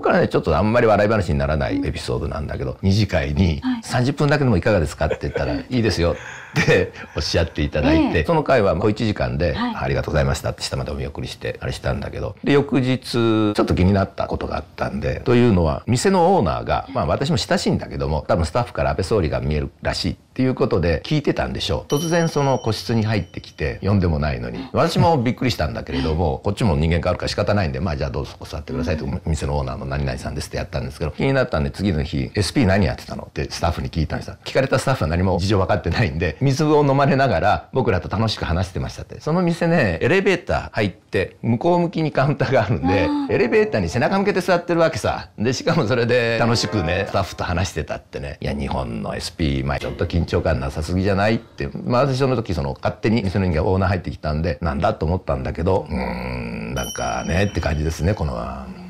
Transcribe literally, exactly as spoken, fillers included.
こからねちょっとあんまり笑い話にならないエピソードなんだけど、二次会にさんじゅっぷんだけでもいかがですかって言ったらいいですよっておっしゃっていただいて、その会は小いちじかんでありがとうございましたって下までお見送りしてあれしたんだけど、で翌日ちょっと気になったことがあったんで、というのは店のオーナーが、まあ私も親しいんだけども、多分スタッフから安倍総理が見えるらしいっていうことで聞いてたんでしょう。突然その個室に入ってきて、呼んでもないのに私もびっくりしたんだけれども、こっちも人間変わるから仕方ないんで、まあじゃあどうぞ座ってくださいと、店のオーナーの何々さんですってやったんですけど、気になったんで次の日 エスピー 何やってたのってスタッフに聞いたんですよ。聞かれたスタッフは何も事情分かってないんで、水を飲まれながら僕らと楽しく話してましたって。その店ね、エレベーター入って向こう向きにカウンターがあるんで、エレベーターに背中向けて座ってるわけさ。でしかもそれで楽しくねスタッフと話してたってね。いや日本の エスピー、まあちょっと緊張感なさすぎじゃないって、まあ私その時その勝手に店の人間オーナー入ってきたんでなんだと思ったんだけど、うーんなんかねって感じですねこの。